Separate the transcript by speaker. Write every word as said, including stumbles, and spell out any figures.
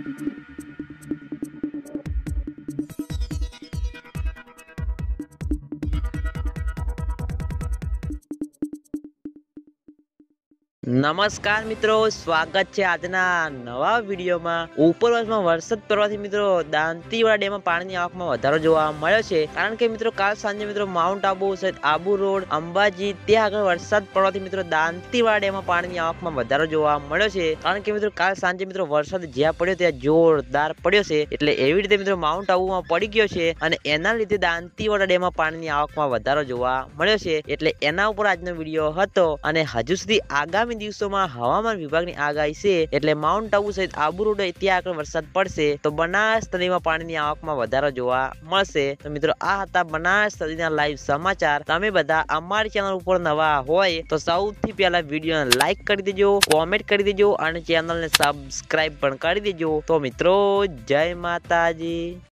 Speaker 1: नमस्कार मित्रों, स्वागत है आजना नवा विडियो में। उपरवास में वरसाद પડવાથી मित्रों दांतीवाड़ा डेम में पानी की आवक में વધારો જોવા મળ્યો છે। कारण के मित्रों काल सांजे मित्रों माउंट आबू सहित आबू रोड अंबाजी त्या આગળ वरसाद પડવાથી मित्रों दांतीवाड़ा डेम में पानी की आवक में વધારો જોવા મળ્યો છે। कारण के मित्रों काल सांजे मित्रों वरसाद ज्યાં પડ્યો ત્યાં જોરદાર પડ્યો છે, એટલે એવી રીતે मित्रों माउंट आबू में पड़ी गयो છે અને એના લીધે दांतीवाड़ा डेम में पानी की आवक में વધારો જોવા મળ્યો છે। એટલે એના ઉપર આજનો વિડિયો હતો અને હજુ સુધી આગામી દિવસોમાં હવામાન વિભાગની આગાહી છે, એટલે માઉન્ટ આબુ સહિત આબુ રોડ ત્યાં આગળ વરસાદ પડશે તો બનાસ નદીમાં પાણીની આવકમાં વધારો જોવા મળશે। તો મિત્રો આ હતા બનાસ નદીના લાઈવ સમાચાર। તમે બધા અમારી ચેનલ ઉપર નવા હોય તો સૌથી પહેલા વિડિયોને લાઈક કરી દેજો, કોમેન્ટ કરી દેજો અને ચેનલને સબસ્ક્રાઇબ પણ કરી દેજો। તો મિત્રો જય માતાજી।